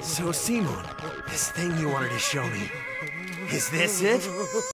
So, Simon, this thing you wanted to show me, is this it?